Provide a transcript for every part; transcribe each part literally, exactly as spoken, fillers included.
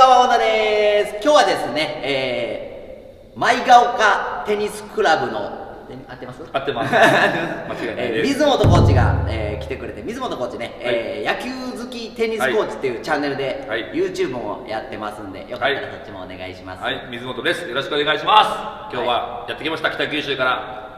ばんは、小田です。今日はですね、えー、舞ヶ丘テニスクラブの、合ってます？ 合ってます。間違いないです。 水本コーチが、えー、来てくれて、水本コーチね、はい、えー、野球好きテニスコーチっていうチャンネルで、はい、YouTube もやってますんで、よかったらそっちもお願いします。 はい、はい、水本です。よろしくお願いします。今日はやってきました、北九州から。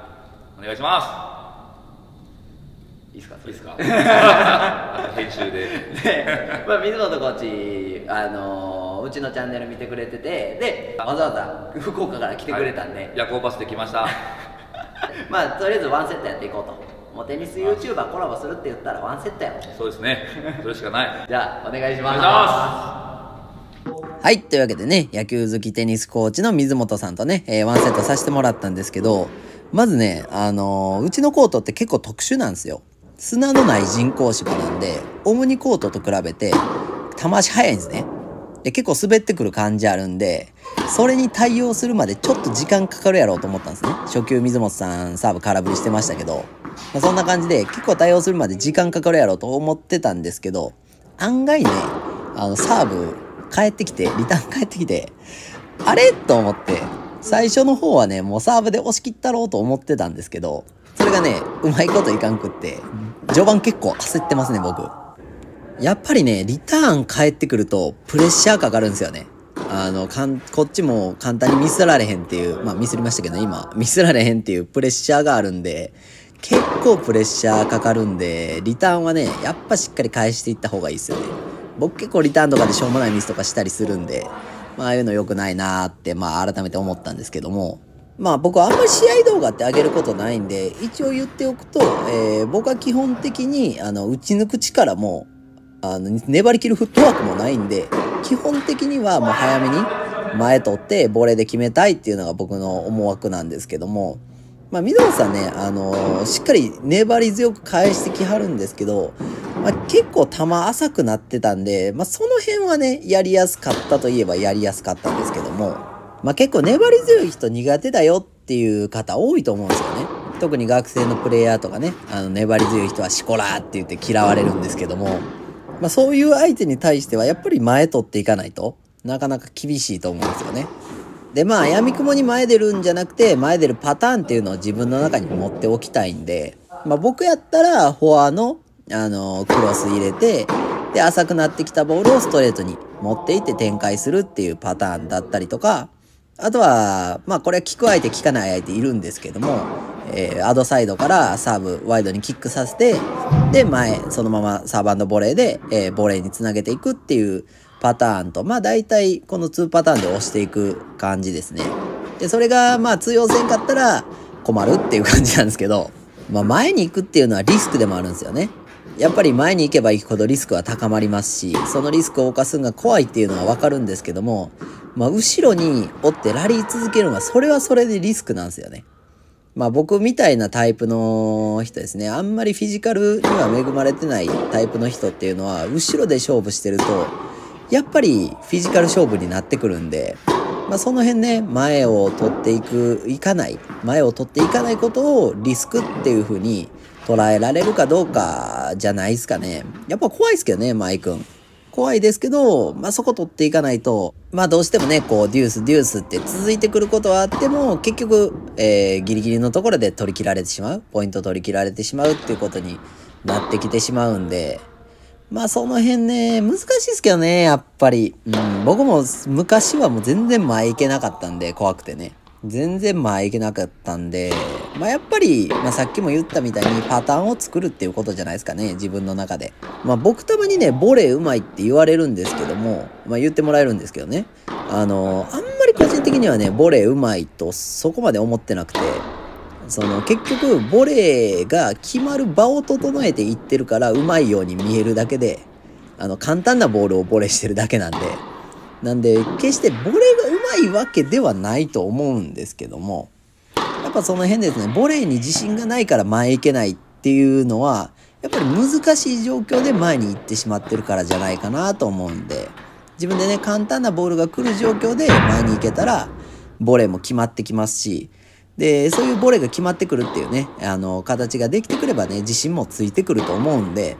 お願いします。 いいですか？ いいですか？編集で。 で、まあ、水本コーチ、あのー、うちのチャンネル見てくれてて、で、わざわざ福岡から来てくれたんで、はい、 夜行バスで来ました。 まあ、とりあえずワンセットやっていこうと。もうテニス YouTuber コラボするって言ったらワンセットやもん。 そうですね。それしかない。 じゃあ、お願いします。 お願いします。 はい、というわけでね、野球好きテニスコーチの水本さんとね、えー、ワンセットさせてもらったんですけど、まずね、あのー、うちのコートって結構特殊なんですよ。砂のない人工芝なんで、オムニコートと比べて、球足速いんですね。で、結構滑ってくる感じあるんで、それに対応するまでちょっと時間かかるやろうと思ったんですね。初球水本さんサーブ空振りしてましたけど、まあ、そんな感じで結構対応するまで時間かかるやろうと思ってたんですけど、案外ね、あの、サーブ帰ってきて、リターン帰ってきて、あれと思って、最初の方はね、もうサーブで押し切ったろうと思ってたんですけど、それがね、うまいこといかんくって、序盤結構焦ってますね、僕。やっぱりね、リターン返ってくると、プレッシャーかかるんですよね。あの、かん、こっちも簡単にミスられへんっていう、まあミスりましたけど、今、ミスられへんっていうプレッシャーがあるんで、結構プレッシャーかかるんで、リターンはね、やっぱしっかり返していった方がいいですよね。僕結構リターンとかでしょうもないミスとかしたりするんで、まあああいうの良くないなーって、まあ改めて思ったんですけども、まあ僕はあんまり試合動画って上げることないんで、一応言っておくと、えー、僕は基本的に、あの、打ち抜く力も、あの、粘り切るフットワークもないんで、基本的にはもう早めに前取ってボレーで決めたいっていうのが僕の思惑なんですけども、まあ、水本さんね、あのー、しっかり粘り強く返してきはるんですけど、まあ、結構球浅くなってたんで、まあ、その辺はね、やりやすかったといえばやりやすかったんですけども、まあ、結構粘り強い人苦手だよっていう方多いと思うんですよね。特に学生のプレイヤーとかね、あの、粘り強い人はシコラーって言って嫌われるんですけども、まあ、そういう相手に対してはやっぱり前取っていかないとなかなか厳しいと思うんですよね。で、まあ、闇雲に前出るんじゃなくて、前出るパターンっていうのを自分の中に持っておきたいんで、まあ僕やったらフォアの、あの、クロス入れて、で、浅くなってきたボールをストレートに持っていって展開するっていうパターンだったりとか、あとは、まあこれは効く相手効かない相手いるんですけども、えー、アドサイドからサーブワイドにキックさせて、で、前、そのままサーバンドボレーで、えー、ボレーにつなげていくっていうパターンと、まあ大体このにパターンで押していく感じですね。で、それがまあ通用せんかったら困るっていう感じなんですけど、まあ前に行くっていうのはリスクでもあるんですよね。やっぱり前に行けば行くほどリスクは高まりますし、そのリスクを冒すのが怖いっていうのはわかるんですけども、まあ後ろに追ってラリー続けるのはそれはそれでリスクなんですよね。まあ僕みたいなタイプの人ですね。あんまりフィジカルには恵まれてないタイプの人っていうのは、後ろで勝負してると、やっぱりフィジカル勝負になってくるんで、まあその辺ね、前を取っていく、いかない、前を取っていかないことをリスクっていう風に捉えられるかどうかじゃないですかね。やっぱ怖いですけどね、前くん。怖いですけど、まあ、そこ取っていかないと、まあ、どうしてもね、こう、デュース、デュースって続いてくることはあっても、結局、えー、ギリギリのところで取り切られてしまう、ポイント取り切られてしまうっていうことになってきてしまうんで、まあ、その辺ね、難しいですけどね、やっぱり。うん、僕も昔はもう全然前行けなかったんで、怖くてね。全然前行けなかったんで、まあやっぱり、まあさっきも言ったみたいにパターンを作るっていうことじゃないですかね、自分の中で。まあ僕たまにね、ボレーうまいって言われるんですけども、まあ言ってもらえるんですけどね。あの、あんまり個人的にはね、ボレーうまいとそこまで思ってなくて、その結局、ボレーが決まる場を整えていってるからうまいように見えるだけで、あの、簡単なボールをボレーしてるだけなんで、なんで、決してボレーがうまいわけではないと思うんですけども、やっぱその辺ですね、ボレーに自信がないから前行けないっていうのは、やっぱり難しい状況で前に行ってしまってるからじゃないかなと思うんで、自分でね、簡単なボールが来る状況で前に行けたら、ボレーも決まってきますし、で、そういうボレーが決まってくるっていうね、あの、形ができてくればね、自信もついてくると思うんで、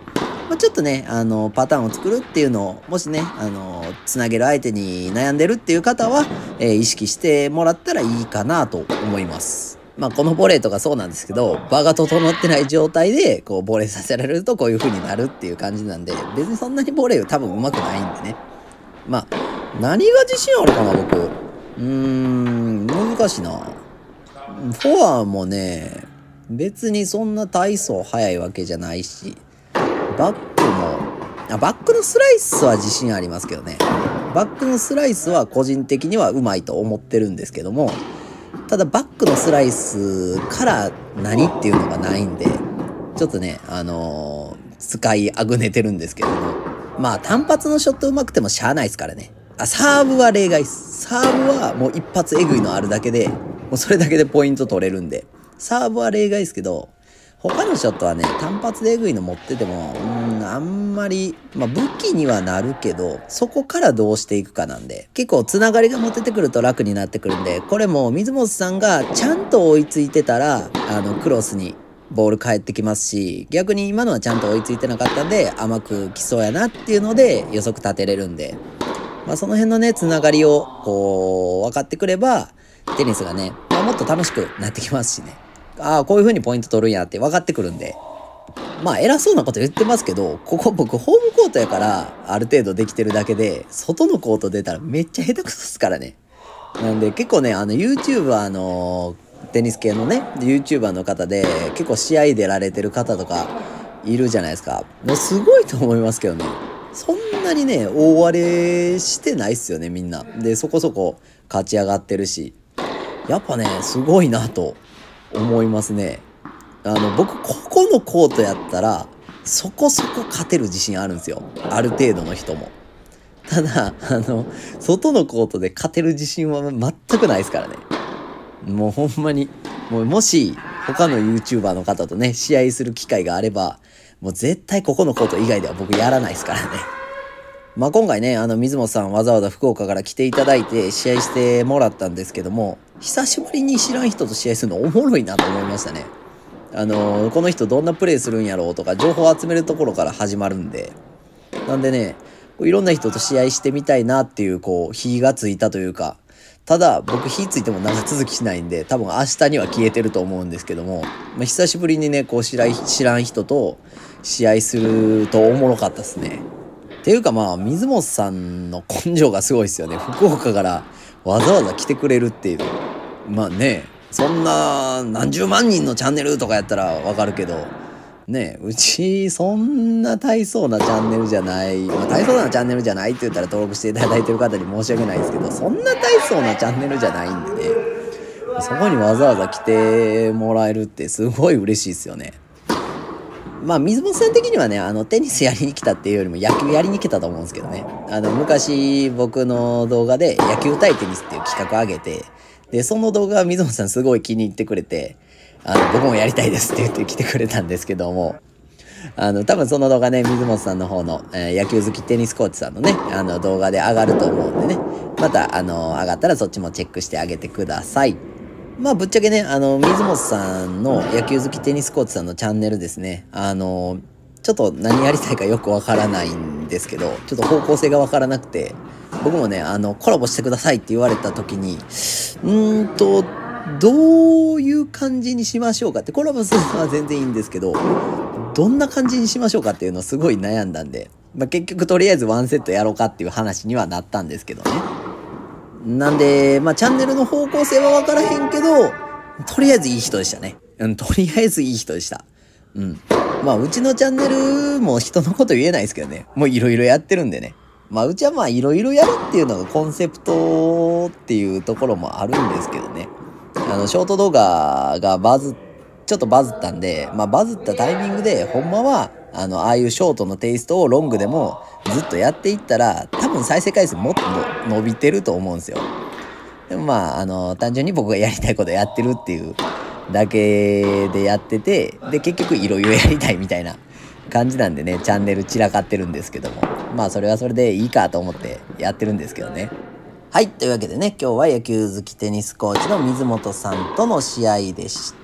まあ、ちょっとね、あの、パターンを作るっていうのを、もしね、あの、つなげる相手に悩んでるっていう方は、えー意識してもらったらいいかなと思います。まあ、このボレーとかそうなんですけど、場が整ってない状態で、こう、ボレーさせられるとこういう風になるっていう感じなんで、別にそんなにボレー多分上手くないんでね。まあ、何が自信あるかな、僕。うーん、難しいな。フォアもね、別にそんな大層速いわけじゃないし、バックも、あ、バックのスライスは自信ありますけどね。バックのスライスは個人的にはうまいと思ってるんですけども、ただバックのスライスから何っていうのがないんで、ちょっとね、あのー使いあぐねてるんですけども。まあ単発のショット上手くてもしゃあないですからね。あ、サーブは例外っす。サーブはもう一発えぐいのあるだけで、もうそれだけでポイント取れるんで。サーブは例外ですけど、他のショットはね、単発でえぐいの持ってても、うーん、あんまり、まあ武器にはなるけど、そこからどうしていくかなんで、結構つながりが持ててくると楽になってくるんで、これも水本さんがちゃんと追いついてたら、あの、クロスにボール返ってきますし、逆に今のはちゃんと追いついてなかったんで、甘く来そうやなっていうので予測立てれるんで、まあその辺のね、つながりを、こう、分かってくれば、テニスがね、まあ、もっと楽しくなってきますしね。ああ、こういう風にポイント取るんやって分かってくるんで。まあ偉そうなこと言ってますけど、ここ僕ホームコートやからある程度できてるだけで、外のコート出たらめっちゃ下手くそっすからね。なんで結構ね、あの YouTuber あのテニス系のね、YouTuber の方で結構試合出られてる方とかいるじゃないですか。もうすごいと思いますけどね。そんなにね、大荒れしてないっすよね、みんな。で、そこそこ勝ち上がってるし。やっぱね、すごいなと思いますね。あの、僕、ここのコートやったら、そこそこ勝てる自信あるんですよ。ある程度の人も。ただ、あの、外のコートで勝てる自信は全くないですからね。もうほんまに、もうもし、他の YouTuber の方とね、試合する機会があれば、もう絶対ここのコート以外では僕やらないですからね。まあ今回ね、あの、水本さんわざわざ福岡から来ていただいて試合してもらったんですけども、久しぶりに知らん人と試合するのおもろいなと思いましたね。あのー、この人どんなプレーするんやろうとか情報を集めるところから始まるんで。なんでね、いろんな人と試合してみたいなっていう、こう、火がついたというか、ただ僕火ついても長続きしないんで、多分明日には消えてると思うんですけども、まあ、久しぶりにね、こう知らん、知らん人と試合するとおもろかったですね。っていうかまあ、水本さんの根性がすごいですよね。福岡からわざわざ来てくれるっていう。まあね、そんな何十万人のチャンネルとかやったらわかるけど、ね、うちそんな大層なチャンネルじゃない、まあ、大層なチャンネルじゃないって言ったら登録していただいてる方に申し訳ないですけど、そんな大層なチャンネルじゃないんでね、そこにわざわざ来てもらえるってすごい嬉しいですよね。まあ水本さん的にはね、あのテニスやりに来たっていうよりも野球やりに来たと思うんですけどね。あの昔僕の動画で野球対テニスっていう企画を上げて、でその動画は水本さんすごい気に入ってくれて、あの僕もやりたいですって言って来てくれたんですけども、あの多分その動画ね、水本さんの方の、えー、野球好きテニスコーチさんのね、あの動画で上がると思うんでね、またあの上がったらそっちもチェックしてあげてください。まあぶっちゃけね、あの水本さんの野球好きテニスコーチさんのチャンネルですね、あのちょっと何やりたいかよくわからないんですけど、ちょっと方向性がわからなくて、僕もね、あのコラボしてくださいって言われた時に、うーんとどういう感じにしましょうかって、コラボするのは全然いいんですけど、どんな感じにしましょうかっていうのをすごい悩んだんで、まあ、結局とりあえずワンセットやろうかっていう話にはなったんですけどね。なんで、まあ、チャンネルの方向性は分からへんけど、とりあえずいい人でしたね。うん、とりあえずいい人でした。うん。まあ、うちのチャンネルも人のこと言えないですけどね。もういろいろやってるんでね。まあ、うちはまあ、いろいろやるっていうのがコンセプトっていうところもあるんですけどね。あの、ショート動画がバズ、ちょっとバズったんで、まあ、バズったタイミングで、ほんまは、あの、ああいうショートのテイストをロングでもずっとやっていったら、多分再生回数もっと伸びてると思うんですよ。でもまあ、あの、単純に僕がやりたいことやってるっていうだけでやってて、で、結局いろいろやりたいみたいな感じなんでね、チャンネル散らかってるんですけども。まあ、それはそれでいいかと思ってやってるんですけどね。はい。というわけでね、今日は野球好きテニスコーチの水本さんとの試合でした。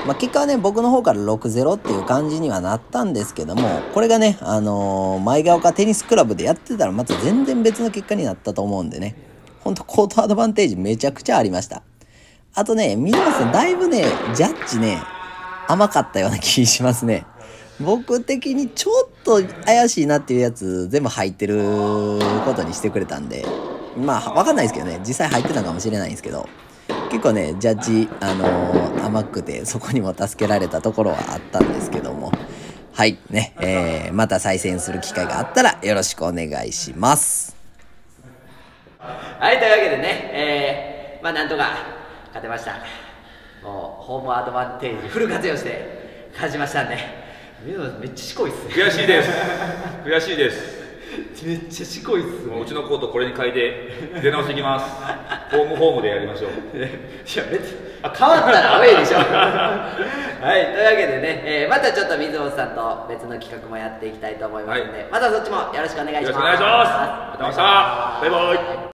まあ、結果はね、僕の方から ろくたいゼロ っていう感じにはなったんですけども、これがね、あのー、前ヶ丘テニスクラブでやってたらまた全然別の結果になったと思うんでね、ほんとコートアドバンテージめちゃくちゃありました。あとね、水本さんだいぶね、ジャッジね、甘かったような気しますね。僕的にちょっと怪しいなっていうやつ全部入ってることにしてくれたんで、まあわかんないですけどね、実際入ってたかもしれないんですけど、結構ね、ジャッジ、あのー、甘くてそこにも助けられたところはあったんですけども、はいね、えー、また再戦する機会があったらよろしくお願いします。 はい、というわけでね、えー、まあなんとか勝てました。もうホームアドバンテージフル活用して勝ちましたんで、水野さんめっちゃしこいっす。 悔しいです悔しいです。 めっちゃしこいっす、ね、 もううちのコートこれに変えて出直していきます。ホームホームでやりましょう。 いや別にあ変わったらアウェイでしょはい、というわけでね、えー、またちょっと水本さんと別の企画もやっていきたいと思いますので、はい、またそっちもよろしくお願いします。 よろしくお願いします。ありがとうございました。バイバイ。